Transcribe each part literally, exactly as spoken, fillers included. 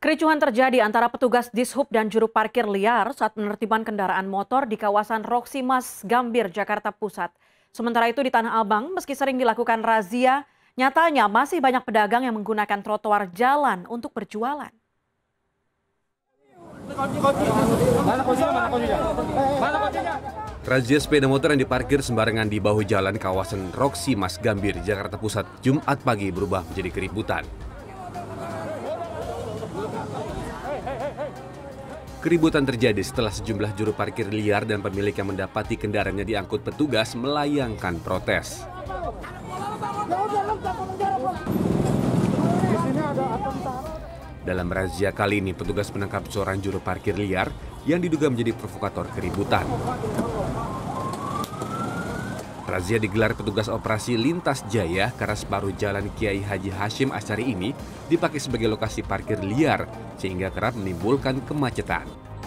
Kericuhan terjadi antara petugas Dishub dan juru parkir liar saat penertiban kendaraan motor di kawasan Roksi Mas Gambir, Jakarta Pusat. Sementara itu di Tanah Abang, meski sering dilakukan razia, nyatanya masih banyak pedagang yang menggunakan trotoar jalan untuk berjualan. Razia sepeda motor yang diparkir sembarangan di bahu jalan kawasan Roksi Mas Gambir, Jakarta Pusat, Jumat pagi berubah menjadi keributan. Keributan terjadi setelah sejumlah juru parkir liar dan pemilik yang mendapati kendaraannya diangkut petugas melayangkan protes. Dalam razia kali ini, petugas menangkap seorang juru parkir liar yang diduga menjadi provokator keributan. Razia digelar petugas operasi Lintas Jaya karena separuh jalan Kiai Haji Hashim Asy'ari ini dipakai sebagai lokasi parkir liar sehingga kerap menimbulkan kemacetan.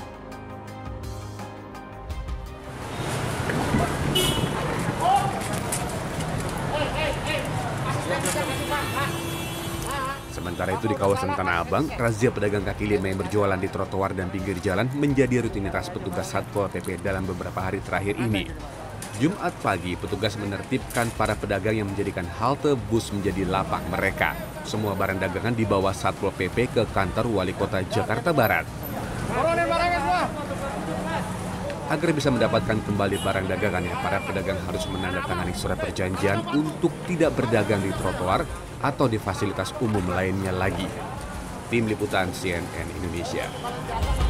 Sementara itu di kawasan Tanah Abang, razia pedagang kaki lima yang berjualan di trotoar dan pinggir jalan menjadi rutinitas petugas Satpol P P dalam beberapa hari terakhir ini. Jumat pagi, petugas menertibkan para pedagang yang menjadikan halte bus menjadi lapak mereka. Semua barang dagangan dibawa Satpol P P ke kantor Wali Kota Jakarta Barat. Agar bisa mendapatkan kembali barang dagangannya, para pedagang harus menandatangani surat perjanjian untuk tidak berdagang di trotoar atau di fasilitas umum lainnya lagi. Tim Liputan C N N Indonesia.